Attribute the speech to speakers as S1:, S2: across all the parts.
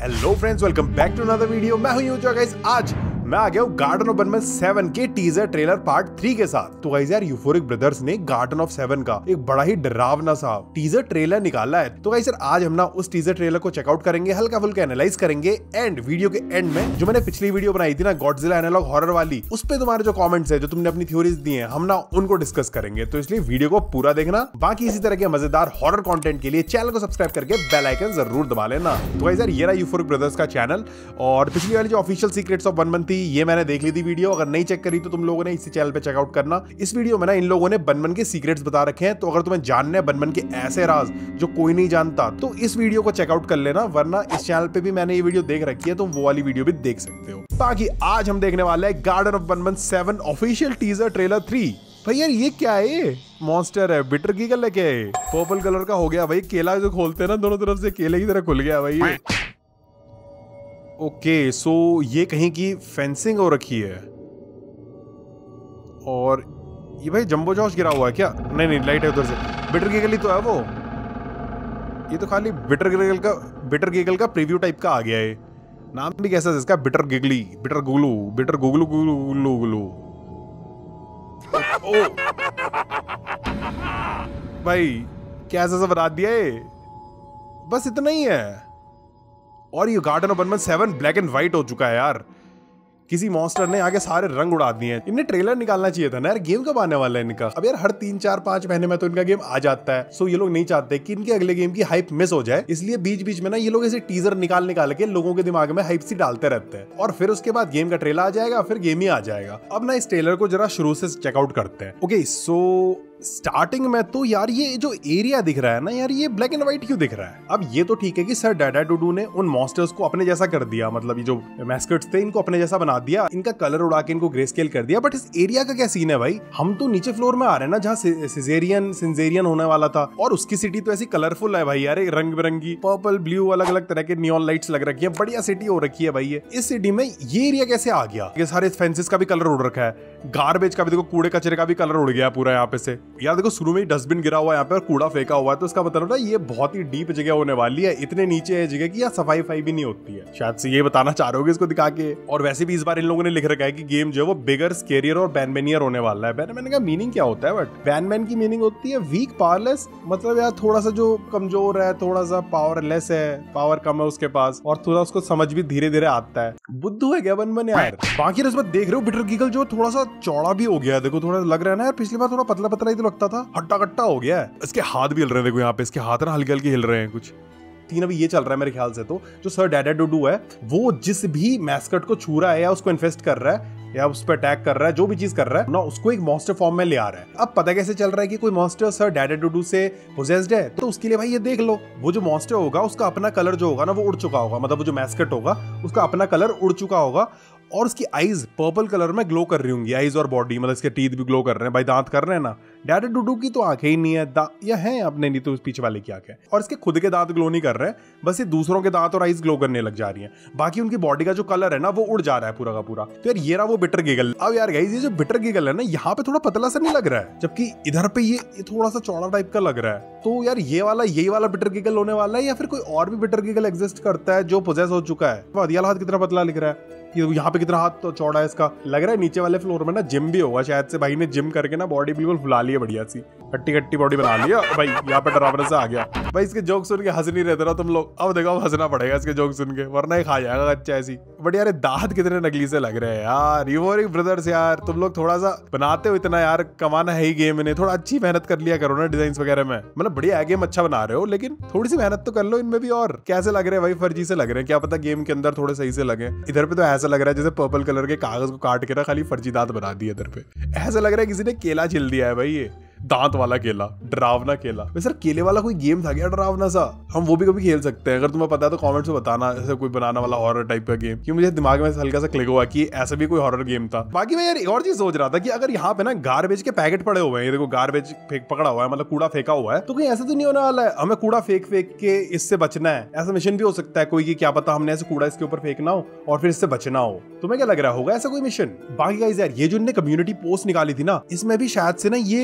S1: Hello friends, welcome back to another video. मैं हूं user guys. आज मैं आ गया हूं गार्डन ऑफ बनमन 7 के टीजर ट्रेलर पार्ट 3 के साथ। तो गाइस यार, यूफोरिक ब्रदर्स ने गार्डन ऑफ 7 का एक बड़ा ही डरावना सा टीजर ट्रेलर निकाला है। तो गाइस यार, आज हम ना उस टीजर ट्रेलर को चेकआउट करेंगे, हल्का फुल्का एनालाइज करेंगे एंड वीडियो के एंड में जो मैंने पिछली वीडियो बनाई थी ना गॉडजिला एनालॉग हॉरर वाली, उस पे तुम्हारे जो कमेंट्स है, जो तुमने अपनी थ्योरीज दी हैं, हम ना उनको डिस्कस करेंगे। तो इसलिए वीडियो को पूरा देखना। बाकी इसी तरह के मजेदार हॉरर कंटेंट के लिए चैनल को सब्सक्राइब करके बेल आइकन जरूर दबा लेना। तो गाइस यार, ये रहा यूफोरिक ब्रदर्स का चैनल और पिछली वाली जो ऑफिशियल सीक्रेट्स ऑफ बनमन थी, ये मैंने देख ली थी वीडियो। अगर नहीं चेक करी तो तुम लोगों ने इसी चैनल पे चेकआउट करना। इस वीडियो में ना इन लोगों ने बनमन के सीक्रेट्स बता रखे हैं। तो अगर तुम्हें जानने हैं बनमन के ऐसे राज जो कोई नहीं जानता, तो इस वीडियो को चेकआउट कर लेना। वरना इस चैनल पे भी मैंने ये वीडियो देख रखी है, तो वो वाली वीडियो भी देख सकते हो। बाकी आज हम देखने वाले हैं Garden of Banban 7 official teaser trailer 3। भाई यार, ये क्या है? मॉन्स्टर है, बिटर गीगल है क्या? पर्पल कलर का हो गया भाई। केला जो खोलते हैं ना दोनों तरफ से, केले की तरह खुल गया भाई ये। ओके, सो ये कहीं की फेंसिंग हो रखी है। और ये भाई जंबो जॉश गिरा हुआ है क्या? नहीं, लाइट है उधर से। बिटर गीगल ही तो है वो। ये तो खाली बिटर गीगल का प्रीव्यू टाइप का आ गया है। नाम भी कैसा है इसका? Bittergiggle, Bittergiggle, Bittergiggle गुगलू गुगलू गुगलू। ओ भाई, कैसा सा बना दिया है? बस इतना ही है। और ये Garden of Banban 7 black and white हो चुका है यार। किसी मॉन्स्टर ने आगे सारे रंग उड़ा दिए हैं। इन्हें ट्रेलर निकालना चाहिए था ना यार। गेम कब आने वाला है इनका? अब यार हर 3, 4, 5 महीने में तो इनका गेम आ जाता है। सो ये लोग नहीं चाहते कि इनके अगले गेम की हाइप मिस हो जाए, इसलिए बीच बीच में ना ये लोग ऐसे टीजर निकाल के लोगों के दिमाग में हाइप सी डालते रहते हैं। और फिर उसके बाद गेम का ट्रेलर आ जाएगा, फिर गेम ही आ जाएगा। अब ना इस ट्रेलर को जरा शुरू से चेकआउट करते हैं। ओके, सो स्टार्टिंग में तो यार ये जो एरिया दिख रहा है ना यार, ये ब्लैक एंड व्हाइट क्यों दिख रहा है? अब ये तो ठीक है कि सर डाडाडूडू ने उन मॉन्स्टर्स को अपने जैसा कर दिया, मतलब ये जो मैस्कट्स थे इनको अपने जैसा बना दिया, इनका कलर उड़ा के इनको ग्रे स्केल कर दिया। बट इस एरिया का क्या सीन है भाई? हम तो नीचे फ्लोर में आ रहे हैं ना, जहाँ सिजेरियन होने वाला था। और उसकी सिटी तो ऐसी कलरफुल है भाई यार, रंग बिरंगी पर्पल ब्लू अलग अलग तरह के नियॉन लाइट्स लग रखी है। बढ़िया सिटी हो रखी है भाई ये। इस सिटी में ये एरिया कैसे आ गया? ये सारे फेंसेस का भी कलर उड़ रखा है, गार्बेज का भी देखो, कूड़े कचरे का भी कलर उड़ गया पूरा यहाँ पे से। यार देखो, शुरू में डस्टबिन गिरा हुआ है यहाँ पे और कूड़ा फेंका हुआ है, तो इसका मतलब ना ये बहुत ही डीप जगह होने वाली है। इतने नीचे है जगह की यहाँ सफाई भी नहीं होती है। शायद से ये बताना चाह रहे होगे इसको दिखा के। और वैसे भी इस बार इन लोगों ने लिख रखा है कि गेम जो है वो बिगर, स्केरियर और बैनमैनियर होने वाला है। बैनमैन का मीनिंग क्या होता है? बट बैनमैन की मीनिंग होती है वीक, पावरलेस। मतलब यार थोड़ा सा जो कमजोर है, थोड़ा सा पावरलेस है, पावर कम है उसके पास, और थोड़ा उसको समझ भी धीरे धीरे आता है। बुद्धू है क्या बनमन यार? बाकी इस बार देख रहे हो बिटर गीगल जो थोड़ा सा चौड़ा भी हो गया है। देखो थोड़ा लग रहा है ना यार, पिछली बार थोड़ा पतला पतला ही तो लगता था, हट्टा कट्टा हो गया है। इसके हाथ भी हिल रहे हैं, देखो यहाँ पे इसके हाथ ना हल्के हल्के हिल रहे हैं कुछ। तीन अभी ये चल रहा है मेरे ख्याल से। तो जो सर डाडाडूडू है वो जिस भी मैस्कट को छू रहा है या उसको इन्फेस्ट कर रहा है या उस पर अटैक कर रहा है, जो भी चीज कर रहा है ना, उसको एक मॉन्स्टर फॉर्म में ले आ रहा है। अब पता कैसे चल रहा है कि कोई मॉन्स्टर सर डाडाडूडू से पोजेस्ड है? तो उसके लिए भाई ये देख लो, वो जो मॉन्स्टर होगा उसका अपना कलर जो होगा ना वो उड़ चुका होगा। मतलब वो जो मैस्कट होगा उसका अपना कलर उड़ चुका होगा और उसकी आईज पर्पल कलर में ग्लो कर रही होंगी। आईज और बॉडी, मतलब इसके टीथ भी ग्लो कर रहे हैं भाई, दांत कर रहे हैं ना। डाडाडूडू की तो आंखें ही नहीं है, या है अपने, नहीं तो पीछे वाले की आंखें। और इसके खुद के दांत ग्लो नहीं कर रहे हैं, बस ये दूसरों के दांत और आईज ग्लो करने लग जा रही हैं। बाकी उनकी बॉडी का जो कलर है ना वो उड़ जा रहा है पूरा का पूरा। तो यार ये रहा वो बिटर गीगल। अब यार गाइस, ये जो बिटर गीगल है ना, यहाँ पे थोड़ा पतला सा नहीं लग रहा है, जबकि इधर पे ये थोड़ा सा चौड़ा टाइप का लग रहा है। तो यार यही वाला बिटर गीगल होने वाला है, या फिर कोई और भी बिटर गीगल एग्जिस्ट करता है जो पोजेस हो चुका है? वादियाल हाथ कितना पतला लिख रहा है, यहाँ पे कितना हाथ तो चौड़ा है इसका। लग रहा है नीचे वाले फ्लोर में ना जिम भी होगा शायद से। भाई ने जिम करके ना बॉडी बिल्कुल फुला ली है, बढ़िया सी कट्टी बॉडी बना लिया भाई। यहाँ पे डरावना से आ गया भाई। इसके जोक सुन के हंस नहीं रहते ना तुम लोग? अब देखो, अब हंसना पड़ेगा इसके जोक सुन के, वरना ही खा जाएगा अच्छा ऐसी। बट यार दांत कितने नकली से लग रहे हैं यार। यूफोरिक ब्रदर्स यार, तुम लोग थोड़ा सा बनाते हो इतना यार, कमाना है ही गेम में, थोड़ा अच्छी मेहनत कर लिया करो ना डिजाइन वगैरह में। मतलब बढ़िया गेम अच्छा बना रहे हो, लेकिन थोड़ी सी मेहनत तो कर लो इनमें भी। और कैसे लग रहे हैं भाई? फर्जी से लग रहे हैं। क्या पता गेम के अंदर थोड़े सही से लगे। इधर पे तो ऐसा लग रहा है जैसे पर्पल कलर के कागज को काट के ना खाली फर्जी दांत बना दिए। इधर पे ऐसा लग रहा है किसी ने केला छिल दिया है भाई, ये दांत वाला केला, डरावना केला। वैसे सर केले वाला कोई गेम था क्या डरावना सा? हम वो भी कभी खेल सकते हैं, अगर तुम्हें पता है तो कमेंट्स में बताना, ऐसे कोई बनाना वाला हॉरर टाइप का गेम। कि मुझे दिमाग में हल्का सा क्लिक हुआ कि ऐसा भी कोई हॉरर गेम था। बाकी मैं यार एक और चीज सोच रहा था कि अगर यहाँ पे ना गार्बेज के पैकेट पड़े हुए हैं, ये देखो गार्बेज पकड़ा हुआ है, मतलब कूड़ा फेंका हुआ है, तो कहीं ऐसा तो नहीं होने वाला है हमें कूड़ा फेंक के इससे बचना है? ऐसा मिशन भी हो सकता है कोई कि क्या पता हमने ऐसे कूड़ा इसके ऊपर फेंकना हो और फिर इससे बचना हो। तुम्हें क्या लग रहा होगा ऐसा कोई मिशन? बाकी गाइस यार, ये जो इन्होंने कम्युनिटी पोस्ट निकाली थी ना, इसमें भी शायद से ना ये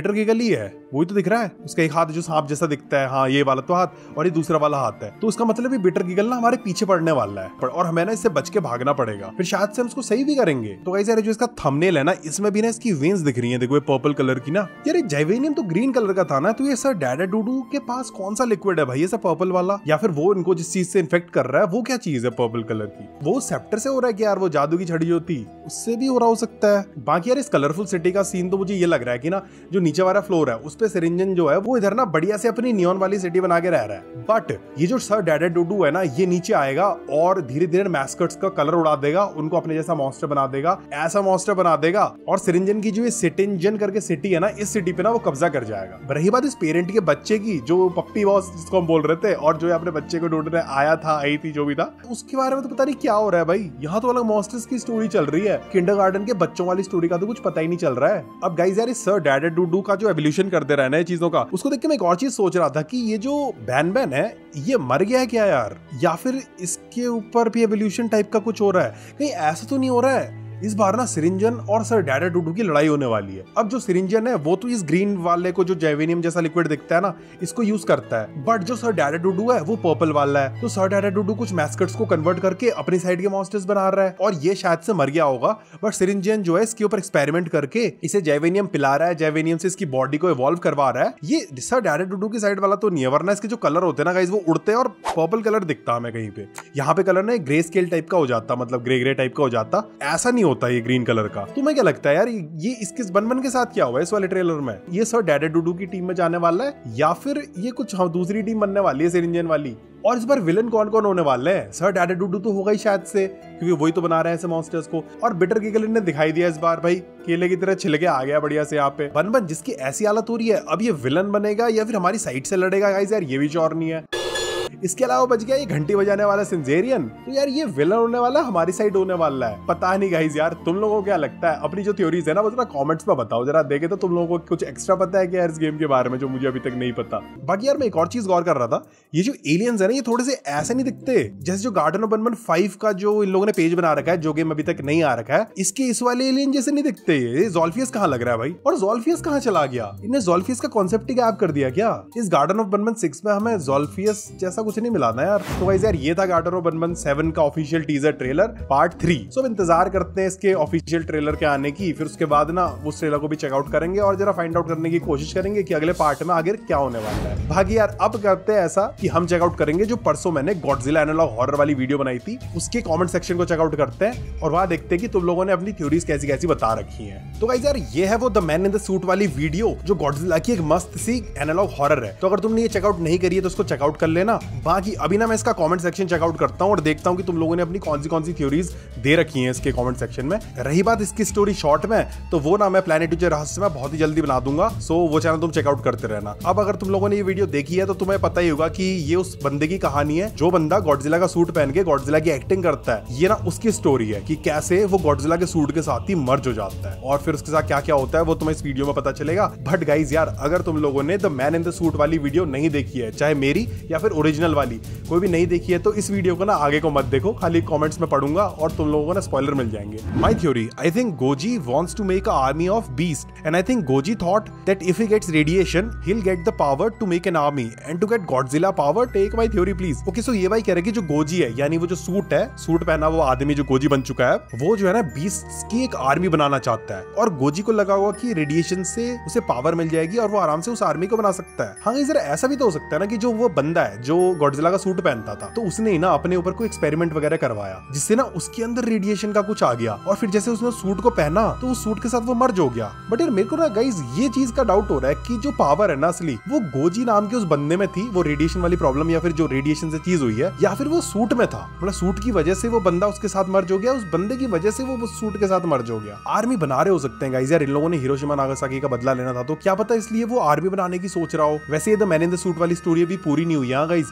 S1: बिटर गिगल ही है, वही तो दिख रहा है। उसका एक हाथ जो सांप जैसा दिखता है, हाँ ये वाला तो हाथ, और ये दूसरा वाला हाथ है। तो उसका मतलब बिटर गिगल ना हमारे पीछे पड़ने वाला है और हमें ना इससे बच के भागना पड़ेगा, फिर शायद से हम इसको सही भी करेंगे। तो गाइस यार जो इसका थंबनेल है ना, इसमें भी ना इसकी वेन्स दिख रही है, देखो ये पर्पल कलर की ना। यार जाइवेनियम तो ग्रीन कलर का था ना, तो ये सर डैडाडूडू के पास कौन सा लिक्विड है भाई, ये सब पर्पल वाला, या फिर वो इनको जिस चीज से इन्फेक्ट कर रहा है वो क्या चीज है पर्पल कलर की? वो सेप्टर से हो रहा है कि यार वो जादू की छड़ी होती उससे भी हो रहा हो सकता है। बाकी यार इस कलरफुल सिटी का सीन तो मुझे ये लग रहा है कि ना जो नीचे वाला फ्लोर है उस पे सिरिंजन जो है वो इधर ना बढ़िया से अपनी नियॉन वाली सिटी बना के रह रहा है। बट ये जो सर डैडाडूडू है ना, ये नीचे आएगा और धीरे धीरे मैस्कट्स का कलर उड़ा देगा, उनको अपने जैसा मॉन्स्टर बना देगा, ऐसा मॉन्स्टर बना देगा, और सिरिंजन की जो ये सिटिंजन करके सिटी है ना, इस सिटी पे ना वो कब्जा कर जाएगा। रही बात इस पेरेंट के बच्चे की, जो पप्पी बॉस जिसको हम बोल रहे थे और जो अपने बच्चे को ढूंढने आया था, आई थी, जो भी था, उसके बारे में तो पता नहीं क्या हो रहा है भाई। यहाँ तो अलग मॉन्स्टर्स की स्टोरी चल रही है, किंडरगार्टन के बच्चों वाली स्टोरी का तो कुछ पता ही नहीं चल रहा है। अब गाइस यार इस सर डैडाडूडू का जो एवोल्यूशन करते रहना है चीजों का, उसको देख के मैं एक और चीज सोच रहा था कि ये जो बैन बैन है ये मर गया है क्या यार, या फिर इसके ऊपर भी एवोल्यूशन टाइप का कुछ हो रहा है? कहीं ऐसा तो नहीं हो रहा है इस बार ना सिरिंजन और सर डैडाडूडू की लड़ाई होने वाली है। अब जो सिरिंजन है वो तो इस ग्रीन वाले को जो जैवेनियम जैसा लिक्विड दिखता है ना, इसको यूज करता है, बट जो सर डैडाडूडू है वो पर्पल वाला है। तो सर डैडाडूडू कुछ मैस्कट्स को कन्वर्ट करके अपनी साइड के मॉन्स्टर्स बना रहा है, और ये शायद से मर गया होगा, बट सिरिंजन जो है इसके ऊपर एक्सपेरिमेंट करके इसे जैवेनियम पिला रहा है, जैवेनियम से इसकी बॉडी को इवॉल्व करवा रहा है। ये सर डैडाडूडू की साइड वाला तो नहीं है, वरना इसके जो कलर होते हैं ना गाइस वो उड़ते हैं और पर्पल कलर दिखता हमें कहीं पे। यहाँ पे कलर ना ग्रे स्केल टाइप का हो जाता, मतलब ग्रे ग्रे टाइप का हो जाता, ऐसा नहीं होता ये ग्रीन कलर का। तुम्हें क्या लगता है यार ये इसके बन के साथ क्या हुआ है इस वाले ट्रेलर में? ये सर डैडाडूडू की टीम में जाने वाला है या फिर ये कुछ दूसरी टीम बनने वाली है सिरिंजन वाली? और इस बार विलन कौन कौन होने वाले हैं? सर डैडाडूडू तो होगा ही शायद से, क्योंकि वही तो बना रहे हैं ऐसे मॉन्स्टर्स को। और बिटर गिगल ने दिखाई दिया इस बार भाई, केले की तरह छिल के आ गया बढ़िया से यहाँ पे। बन जिसकी ऐसी हालत हो रही है, अब ये विलन बनेगा या फिर हमारी साइड से लड़ेगा गाइस, यार ये भी श्योर नहीं है। इसके अलावा बच गया ये घंटी बजाने वाला सिंजेरियन, तो यार ये विलन होने वाला, हमारी साइड होने वाला है। पता नहीं गाइस यार तुम लोगों को क्या लगता है? अपनी जो थ्योरीज है ना वो जरा कमेंट्स में बताओ, जरा देखे तो तुम लोगों को कुछ एक्स्ट्रा पता है क्या इस गेम के बारे में जो मुझे अभी तक नहीं पता। बाकी यार मैं एक और चीज गौर कर रहा था, ये जो एलियंस है ना ये थोड़े से ऐसे नहीं दिखते जैसे जो गार्डन ऑफ बनबन 5 का जो इन लोगों ने पेज बना रखा है, जो गेम अभी तक नहीं आ रखा है, इसके इस वाले एलियन जैसे नहीं दिखते। ये ज़ोल्फियस कहाँ लग रहा है भाई? और ज़ोल्फियस कहाँ चला गया? इन्हें ज़ोल्फियस का कॉन्सेप्ट ही गायब कर दिया क्या? इस गार्डन ऑफ बनबन 6 में हमें ज़ोल्फियस जैसा कुछ नहीं मिला ना यार। तो गाइस यार ये था गार्डन ऑफ बनबन 7 का ऑफिशियल टीजर ट्रेलर पार्ट 3। सो इंतजार करते हैं इसके ऑफिशियल ट्रेलर के आने की, फिर उसके बाद ना उस ट्रेलर को भी चेकआउट करेंगे और जरा फाइंड आउट करने की कोशिश करेंगे कि अगले पार्ट में आगे क्या होने वाला है। बाकी यार अब करते हैं ऐसा कि हम चेकआउट करेंगे जो परसों मैंने गॉडजिला एनालॉग हॉरर वाली वीडियो बनाई थी, उसके कमेंट सेक्शन को चेकआउट करते हैं और वहां देखते हैं कि तुम लोगों ने अपनी थ्योरीज कैसी कैसी बता रखी हैं। तो गाइस यार ये है वो the man in the suit वाली वीडियो जो गॉडजिला की एक मस्त सी एनालॉग हॉरर है। तो अगर तुमने ये चेकआउट नहीं करी है तो उसको चेकआउट कर लेना। बाकी अभी ना मैं इसका कमेंट सेक्शन चेकआउट करता हूं और देखता हूं कि तुम लोगों ने अपनी कौन सी थ्योरीज दे रखी हैं इसके कमेंट सेक्शन में। रही बात इसकी स्टोरी शॉर्ट में, तो वो ना मैं प्लैनेट यूजर रहस्य में बहुत ही जल्दी बना दूंगा, सो वो चैनल तुम चेकआउट करते रहना। अब अगर तुम लोगों ने ये वीडियो देखी है तो तुम्हें पता ही होगा कि ये उस बंदे की कहानी है जो बंदा गॉडजिला का सूट पहन के गॉडजिला की एक्टिंग करता है। ये ना उसकी स्टोरी है कि कैसे वो गॉडजिला के सूट के साथ ही मर्ज हो जाता है और फिर उसके साथ क्या क्या होता है वो तुम्हें इस वीडियो में पता चलेगा। बट गाइज यार अगर तुम लोगों ने the man in the suit वाली वीडियो नहीं देखी है, चाहे मेरी या फिर ओरिजिनल वाली, कोई भी नहीं देखी है, तो इस वीडियो को ना आगे को मत देखो, खाली कमेंट्स में पढ़ूंगा और तुम लोगों को ना स्पॉइलर मिल जाएंगे। My theory, I think Goji wants to make a army of beast and I think Goji thought that if he gets radiation he will get the power to make an army and to get Godzilla power take my theory please. Okay so ये भाई कह रहे कि जो goji है यानी वो जो सूट है, सूट पहना वो आदमी जो गोजी बन चुका है, वो जो है ना बीस्ट की एक आर्मी बनाना चाहता है और गोजी को लगा हुआ कि रेडिएशन से उसे पावर मिल जाएगी और वो आराम से उस आर्मी को बना सकता है। हाँ जरा ऐसा भी तो हो सकता है ना कि जो वो बंदा है जो गॉडजिला का सूट पहनता था, तो उसने ना अपने ऊपर कोई एक्सपेरिमेंट वगैरह करवाया जिससे ना उसके अंदर रेडिएशन का कुछ आ गया और फिर जैसे उसने सूट को पहना तो उस सूट के साथ वो मर्ज हो गया। बट यार मेरे को ना गाइज ये चीज का डाउट हो रहा है कि जो पावर है ना असली वो गोजी नाम के उस बंदे में थी, वो रेडिएशन वाली प्रॉब्लम या फिर जो रेडिएशन से चीज हुई है, या फिर वो सूट में था, मतलब सूट की वजह से वो बंदा उसके साथ मर्ज हो गया, उस बंदे की वजह से वो सूट के साथ मर्ज हो गया। आर्मी बना रहे हो सकते हैं गाइज यार, इन लोगों ने हिरोशिमा नागासाकी का बदला लेना था तो क्या पता इसलिए वो आर्मी बनाने की सोच रहा हो। वैसे ये the man in the suit वाली स्टोरी अभी पूरी नहीं हुई है गाइज,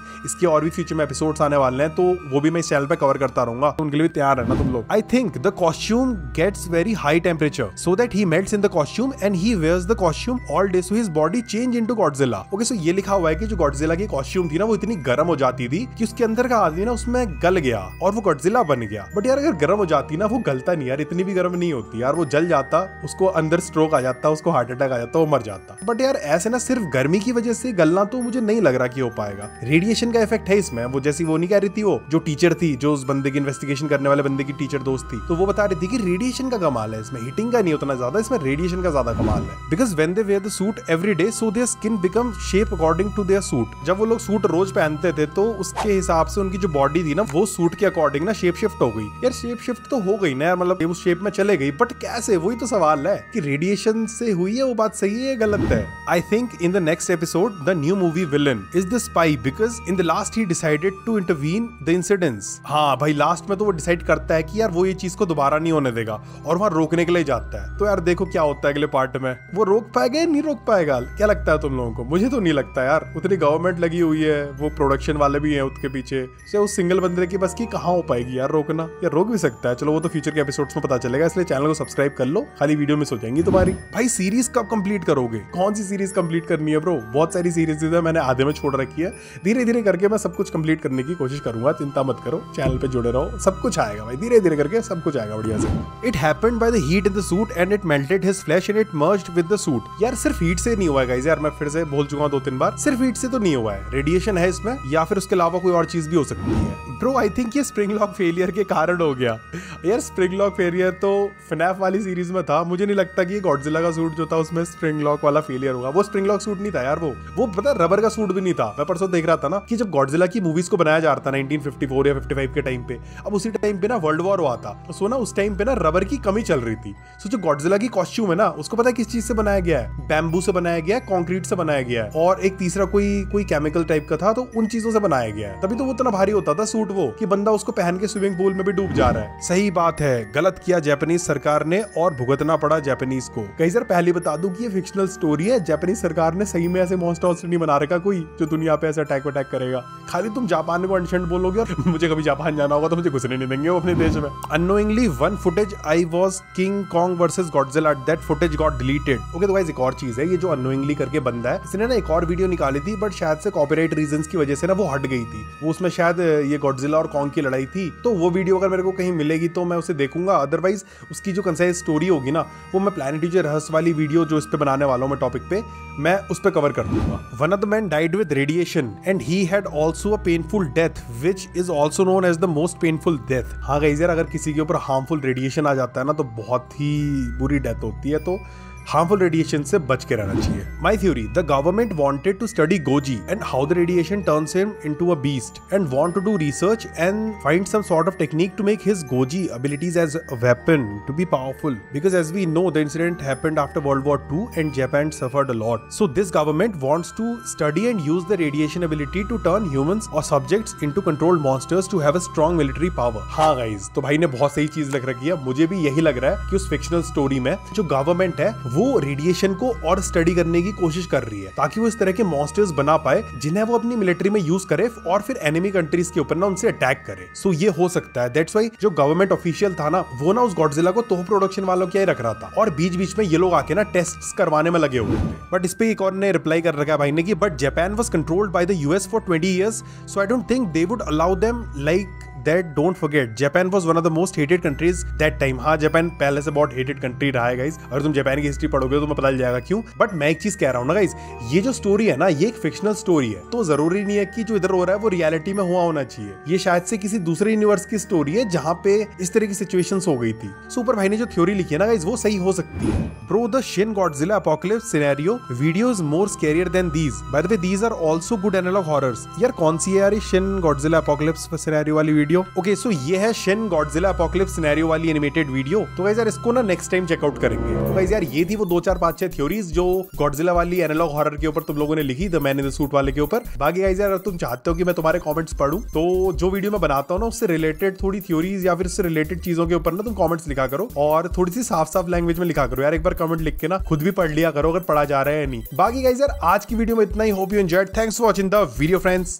S1: इसके और भी फ्यूचर में एपिसोड्स आने वाले हैं, तो वो भी मैं इस चैनल पे कवर करता रहूंगा, तो उनके लिए भी तैयार रहना तुम लोग। I think the costume gets very high temperature so that he melts in the costume and he wears the costume all day so his body change into Godzilla. Okay, so ये लिखा हुआ है कि जो गॉडजिला की costume थी ना वो इतनी गर्म हो जाती थी कि उसके अंदर का आदमी ना उसमें गल गया और वो गॉडजिला बन गया। बट यार अगर गर्म हो जाती ना, वो गलता नहीं यार, इतनी भी गर्म नहीं होती यार, वो जल जाता, उसको अंदर स्ट्रोक आ जाता, उसको हार्ट अटैक आ जाता, वो मर जाता। बट यार ऐसे ना सिर्फ गर्मी की वजह से गलना तो मुझे नहीं लग रहा कि हो पाएगा। रेडिएशन का इफेक्ट है इसमें। वो जैसी वो नहीं कह रही थी, वो जो टीचर थी, जो उस बंदे की इन्वेस्टिगेशन करने वाले बंदे की टीचर दोस्त थी, तो वो बता रही थी कि रेडिएशन का कमाल है इसमें, हीटिंग का नहीं उतना ज्यादा, इसमें रेडिएशन का ज्यादा कमाल है। Because when they wear the suit every day so their skin become shape according to their suit. जब वो लोग सूट रोज पहनते थे तो उसके हिसाब से उनकी जो बॉडी थी ना वो सूट के अकॉर्डिंग ना शेप शिफ्ट हो गई। यार शेप शिफ्ट तो हो गई ना यार, मतलब उस शेप में चले गई, बट कैसे? वही तो सवाल है कि रेडिएशन से हुई है, वो बात सही है गलत है। I think in the next episode the new movie villain is the spy because in the last he decided to intervene the incidents. हाँ भाई, लास्ट में तो वो डिसाइड करता है कि यार वो ये चीज को दोबारा नहीं होने देगा और वहां रोकने के लिए जाता है। तो यार देखो क्या होता है अगले पार्ट में, वो रोक पाएगा या नहीं रोक पाएगा? क्या लगता है तुम लोगों को? मुझे तो नहीं लगता यार, उतनी गवर्नमेंट लगी हुई है, वो प्रोडक्शन वाले भी हैं उसके पीछे से, उस सिंगल बंदे की बस की कहाँ हो पाएगी यार रोकना? या रोक भी सकता है, चलो वो तो फ्यूचर के एपिसोड्स में पता चलेगा, इसलिए चैनल को सब्सक्राइब कर लो, खाली वीडियो मिस हो जाएंगी तुम्हारी। भाई सीरीज कब कंप्लीट करोगे? कौन सी सीरीज कंप्लीट करनी है ब्रो? बहुत सारी सीरीज है, मैंने आधे में छोड़ रखी है, धीरे धीरे करके मैं सब कुछ कंप्लीट करने की कोशिश करूंगा, चिंता मत करो, चैनल पे जुड़े रहो, सब कुछ आएगा भाई, धीरे धीरे करके सब कुछ आएगा बढ़िया से। It happened by the heat in the suit and it melted his flesh and it merged with the suit. यार सिर्फ हीट से नहीं हुआ है गाइस, यार मैं फिर से बोल चुका हूं 2-3 बार, सिर्फ हीट से तो नहीं हुआ है, रेडिएशन है इसमें, या फिर उसके अलावा कोई और चीज भी हो सकती है। ब्रो आई थिंक ये स्प्रिंग लॉक फेलियर के कारण हो गया यार। स्प्रिंग लॉक फेलियर तो FNAF वाली सीरीज में था, मुझे नहीं लगता कि गॉडजिला का सूट जो था उसमें स्प्रिंग लॉक वाला फेलियर होगा। वो स्प्रिंग लॉक सूट नहीं था यार, वो पता रबर का सूट भी नहीं था। मैं परसों देख रहा था ना कि जब गॉडजिला की मूवीज को बनाया जा रहा था 1954 या 55 के टाइम पे, अब उसी टाइम पे ना वर्ल्ड वॉर हुआ था, तो ना उस टाइम पे ना रबर की कमी चल रही थी। सो जो गॉडजिला की कॉस्ट्यूम है ना, उसको पता है किस चीज से बनाया गया है? बैम्बू से बनाया गया है, कंक्रीट से बनाया गया है, और एक तीसरा कोई केमिकल टाइप का था, तो उन चीजों से बनाया गया है, तभी तो वो इतना भारी होता था सूट वो, कि बंदा उसको पहन के स्विमिंग पूल में भी डूब जा रहा है। सही बात है, गलत किया जापानीज सरकार ने और भुगतना पड़ा जापानीज को। कहीं सर पहले बता दूं कि ये फिक्शनल स्टोरी है, जापानीज सरकार ने सही में ऐसे मॉन्स्टर नहीं बना रखा कोई जो दुनिया पे ऐसा अटैक करेगा। खाली तुम जापान को अनशंट बोलोगे और मुझे कभी जापान जाना होगा तो मुझे घुसने नहीं देंगे वो अपने देश में। Unknowingly one footage I was King Kong versus Godzilla, that footage got deleted. Okay तो गाइस एक और चीज है, ये जो अननोइंगली करके बंदा है, इसने ना एक और वीडियो निकाली थी, बट शायद से कॉपीराइट रीजंस की वजह से ना वो हट गई थी। वो उसमें शायद ये गॉडजिला और कॉन्ग की लड़ाई थी, तो वो वीडियो अगर मेरे को कहीं मिलेगी तो मैं उसे देखूंगा, अदरवाइज उसकी जो कंसाइज स्टोरी होगी ना वो मैं प्लैनेटरी रहस्य वाली वीडियो जो इस पे बनाने वाला हूं मैं टॉपिक पे, मैं उस पे कवर कर दूंगा। One of the man died with radiation and he had also a painful death which is also known as the most painful death. हाँ गाइस यार, अगर किसी के ऊपर हार्मफुल रेडिएशन आ जाता है ना तो बहुत ही बुरी डेथ होती है, तो हार्मफुल रेडिएशन से बच के रहना चाहिए। My theory, the government wanted to study Goji and how the radiation turns him into a beast and want to do research and find some sort of technique to make his Goji abilities as a weapon to be powerful, because as we know the incident happened after World War 2 and Japan suffered a lot. So this government wants to study and use the radiation ability to turn humans और subjects into controlled monsters to have a strong military power. हाँ guys, तो भाई ने बहुत सही चीज लिख रखी है, मुझे भी यही लग रहा है कि उस फिक्शनल स्टोरी में जो गवर्नमेंट है वो रेडिएशन को और स्टडी करने की कोशिश कर रही है, ताकि वो इस तरह के मॉन्स्टर्स बना पाए जिन्हें वो अपनी मिलिट्री में यूज करे और फिर एनिमी कंट्रीज के ऊपर ना उनसे अटैक करे। सो ये हो सकता है, दैट्स व्हाई जो गवर्नमेंट ऑफिशियल था ना वो ना उस गॉडजिला को तोह प्रोडक्शन वालों क्या ही रख रहा था, और बीच बीच में ये लोग आके ना टेस्ट्स करवाने में लगे हुए थे। बट इस पे एक और ने रिप्लाई कर रखा है भाई ने कि but Japan was controlled by the US for 20 years, so I don't think they would allow them like that don't forget Japan was one of the most hated countries that time। हाँ Japan पहले से बहुत hated country रहा है guys, अगर तुम Japan की history पढ़ोगे तो तुम्हें पता चल जाएगा क्यों। बट मैं एक चीज कह रहा हूँ ना गाइस, ये जो स्टोरी है ना ये एक फिक्शनल स्टोरी है, तो जरूरी नहीं है कि जो इधर हो रहा है वो रियलिटी में हुआ होना चाहिए। ये शायद से किसी दूसरे यूनिवर्स की स्टोरी है जहाँ पे इस तरह की सिचुएशंस हो गई थी। सुपर भाई ने जो थ्योरी लिखी है ना गाइस वो सही हो सकती है। Bro the Shin Godzilla apocalypse scenario video is more scarier than these, by the way these are also good analog horrors. यार कौन सी है यार ये शिन गॉडजिला अपोकलिप्स सिनेरियो वाली वीडियो? ओके सो ये है शिन गॉडजिला अपोकलिप्स सिनेरियो वाली एनिमेटेड वीडियो। तो गाइस यार इसको ना नेक्स्ट टाइम चेकआउट करेंगे। तो गाइस यार ये थी वो 2 4 5 6 थ्योरीज जो गॉडजिला वाली एनालॉग हॉरर के ऊपर तुम लोगों ने लिखी, the man in the suit वाले के ऊपर। बाकी गाइस यार अगर तुम चाहते हो कि मैं तुम्हारे कमेंट्स पढूं तो जो वीडियो मैं बनाता हूं ना उससे रिलेटेड थोड़ी थ्योरीज या फिर उससे रिलेटेड चीजों के ऊपर ना तुम कमेंट्स लिखा करो, और थोड़ी सी साफ साफ लैंग्वेज में लिखा करो यार। एक बार कमेंट लिख के ना खुद भी पढ़ लिया करो अगर पढ़ा जा रहा है या नहीं। बाकी गाइस यार आज की वीडियो में इतना ही। Hope you enjoyed. Thanks for watching the video friends.